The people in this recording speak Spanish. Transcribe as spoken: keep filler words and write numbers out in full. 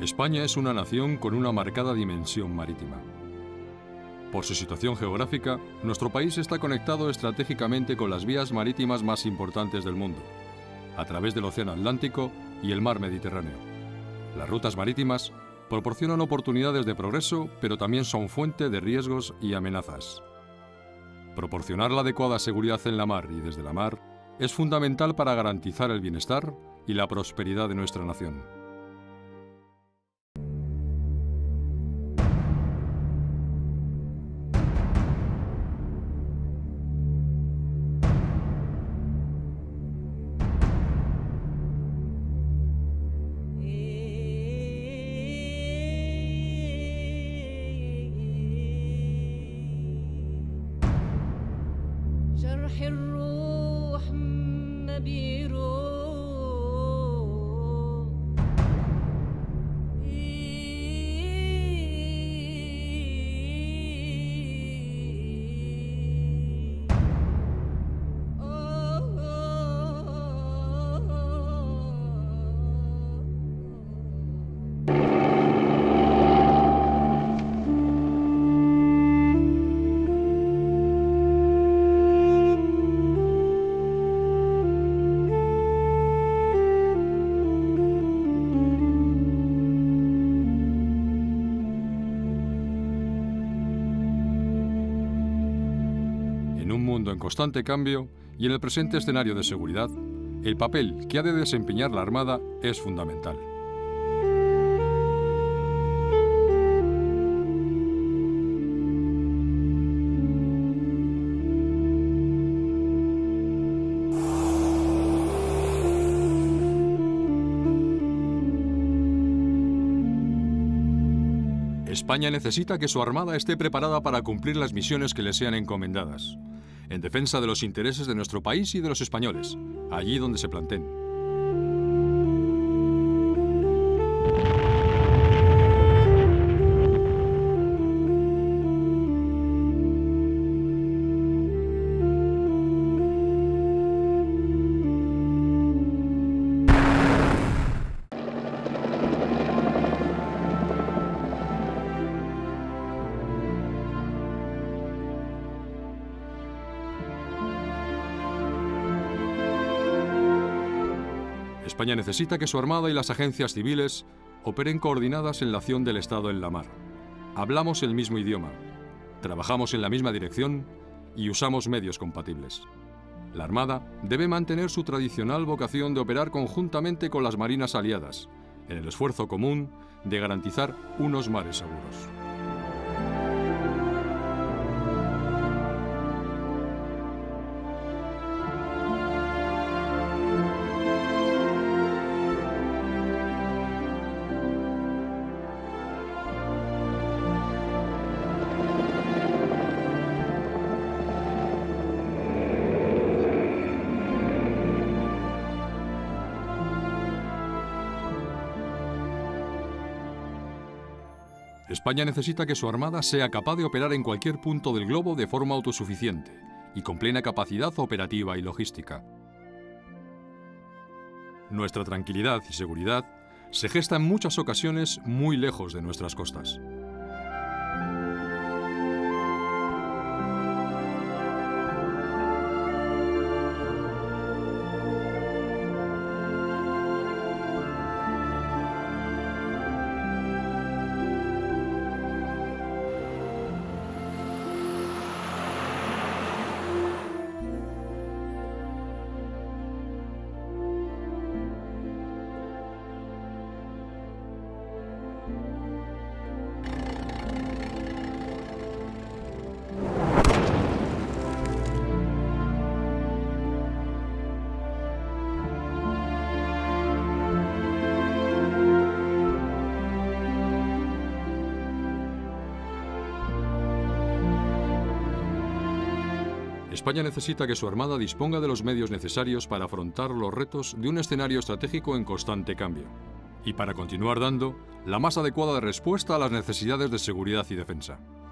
España es una nación con una marcada dimensión marítima. Por su situación geográfica, nuestro país está conectado estratégicamente con las vías marítimas más importantes del mundo, a través del Océano Atlántico y el Mar Mediterráneo. Las rutas marítimas proporcionan oportunidades de progreso, pero también son fuente de riesgos y amenazas. Proporcionar la adecuada seguridad en la mar y desde la mar es fundamental para garantizar el bienestar y la prosperidad de nuestra nación. جرح الروح ما بيروح En un mundo en constante cambio y en el presente escenario de seguridad, el papel que ha de desempeñar la Armada es fundamental. España necesita que su Armada esté preparada para cumplir las misiones que le sean encomendadas, en defensa de los intereses de nuestro país y de los españoles, allí donde se planteen. España necesita que su Armada y las agencias civiles operen coordinadas en la acción del Estado en la mar. Hablamos el mismo idioma, trabajamos en la misma dirección y usamos medios compatibles. La Armada debe mantener su tradicional vocación de operar conjuntamente con las marinas aliadas, en el esfuerzo común de garantizar unos mares seguros. España necesita que su Armada sea capaz de operar en cualquier punto del globo de forma autosuficiente y con plena capacidad operativa y logística. Nuestra tranquilidad y seguridad se gesta en muchas ocasiones muy lejos de nuestras costas. España necesita que su Armada disponga de los medios necesarios para afrontar los retos de un escenario estratégico en constante cambio y para continuar dando la más adecuada respuesta a las necesidades de seguridad y defensa.